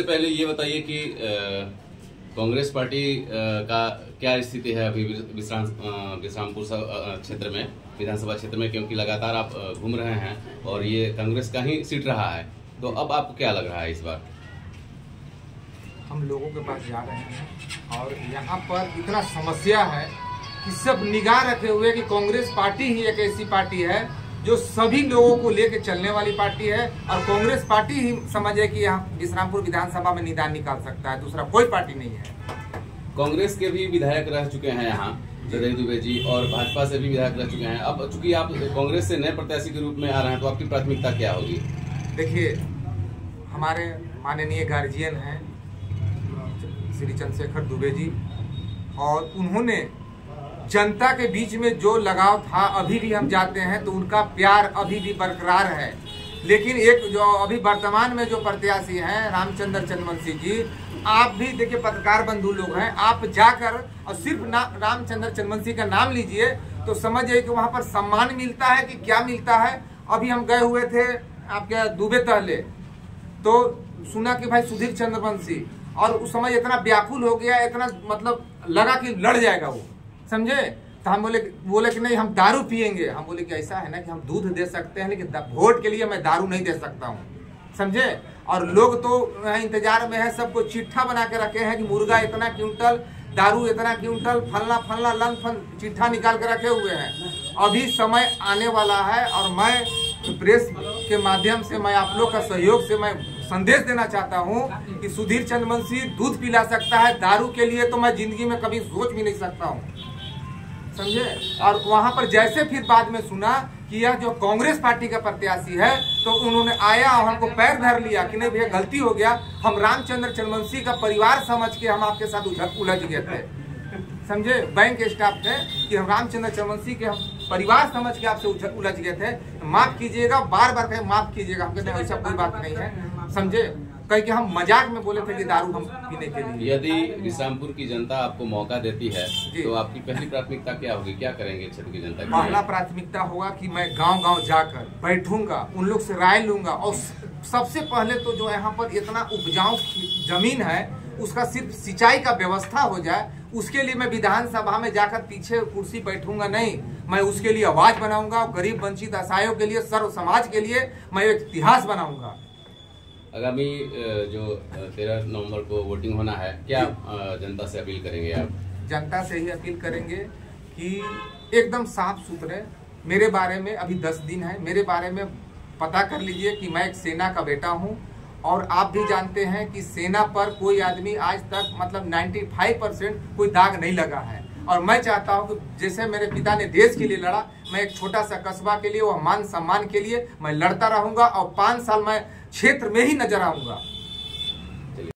सबसे पहले ये बताइए कि कांग्रेस पार्टी का क्या स्थिति है अभी विश्रामपुर क्षेत्र में, विधानसभा क्षेत्र में, क्योंकि लगातार आप घूम रहे हैं और ये कांग्रेस का ही सीट रहा है, तो अब आपको क्या लग रहा है इस बार? हम लोगों के पास जा रहे हैं और यहाँ पर इतना समस्या है कि सब निगाह रखे हुए कि कांग्रेस पार्टी ही एक ऐसी पार्टी है जो सभी लोगों को लेकर चलने वाली पार्टी है और कांग्रेस पार्टी ही समझे कि यहाँ विश्रामपुर विधानसभा में निदान निकाल सकता है, दूसरा कोई पार्टी नहीं है। कांग्रेस के भी विधायक रह चुके हैं यहाँ, जदयू दुबे जी, और भाजपा से भी विधायक रह चुके हैं। अब चूंकि आप कांग्रेस से नए प्रत्याशी के रूप में आ रहे हैं, तो आपकी प्राथमिकता क्या होगी? देखिए, हमारे माननीय गार्जियन हैं श्री चंद्रशेखर दुबे जी, और उन्होंने जनता के बीच में जो लगाव था, अभी भी हम जाते हैं तो उनका प्यार अभी भी बरकरार है। लेकिन एक जो अभी वर्तमान में जो प्रत्याशी हैं रामचंद्र चंद्रवंशी जी, आप भी देखिए पत्रकार बंधु लोग हैं, आप जाकर और सिर्फ रामचंद्र चंद्रवंशी का नाम लीजिए तो समझिए कि वहां पर सम्मान मिलता है कि क्या मिलता है। अभी हम गए हुए थे आपके दुबे तहले, तो सुना कि भाई सुधीर चंद्रवंशी, और उस समय इतना व्याकुल हो गया, इतना मतलब लगा कि लड़ जाएगा वो, समझे। तो हम बोले कि नहीं, हम दारू पियेंगे। हम बोले कि ऐसा है ना कि हम दूध दे सकते हैं, लेकिन वोट के लिए मैं दारू नहीं दे सकता हूँ, समझे। और लोग तो इंतजार में है, सबको चिट्ठा बना के रखे हैं कि मुर्गा इतना क्विंटल, दारू इतना क्विंटल, फलना फलना लन फल चिट्ठा निकाल के रखे हुए हैं। अभी समय आने वाला है और मैं प्रेस के माध्यम से, मैं आप लोग का सहयोग से मैं संदेश देना चाहता हूं कि सुधीर चंद्रवंशी दूध पिला सकता है, दारू के लिए तो मैं जिंदगी में कभी सोच भी नहीं सकता हूं, समझे। और वहां पर जैसे फिर बाद में सुना कि यह जो कांग्रेस पार्टी का प्रत्याशी है, तो उन्होंने आया और हमको पैर धर लिया कि नहीं भैया गलती हो गया, हम रामचंद्र चंद्रवंशी का परिवार समझ के हम आपके साथ उलझ गए थे, समझे। बैंक स्टाफ थे कि हम रामचंद्र चंद्रवंशी के हम परिवार समझ के आपसे उलझ गए थे, माफ कीजिएगा, बार बार कहे माफ कीजिएगा। हम कहते हैं ऐसा कोई बात नहीं है, समझे। कहीं कि हम मजाक में बोले थे कि दारू हम पीने के लिए। यदि विश्रामपुर की जनता आपको मौका देती है तो आपकी पहली प्राथमिकता क्या होगी, क्या करेंगे क्षेत्र की जनता? पहला प्राथमिकता होगा कि मैं गांव-गांव जाकर बैठूंगा, उन लोग से राय लूंगा, और सबसे पहले तो जो यहाँ पर इतना उपजाऊ जमीन है उसका सिर्फ सिंचाई का व्यवस्था हो जाए, उसके लिए मैं विधानसभा में जाकर पीछे कुर्सी बैठूंगा नहीं, मैं उसके लिए आवाज बनाऊंगा। गरीब वंचित असहायों के लिए, सर्व समाज के लिए मैं एक इतिहास बनाऊंगा। आगामी जो 13 नवंबर को वोटिंग होना है, क्या जनता से अपील करेंगे आप? जनता से ही अपील करेंगे कि एकदम साफ सुथरे मेरे बारे में, अभी 10 दिन है, मेरे बारे में पता कर लीजिए कि मैं एक सेना का बेटा हूं, और आप भी जानते हैं कि सेना पर कोई आदमी आज तक मतलब 95% कोई दाग नहीं लगा है। और मैं चाहता हूं कि जैसे मेरे पिता ने देश के लिए लड़ा, मैं एक छोटा सा कस्बा के लिए, वो मान सम्मान के लिए मैं लड़ता रहूंगा, और 5 साल मैं क्षेत्र में ही नजर आऊंगा।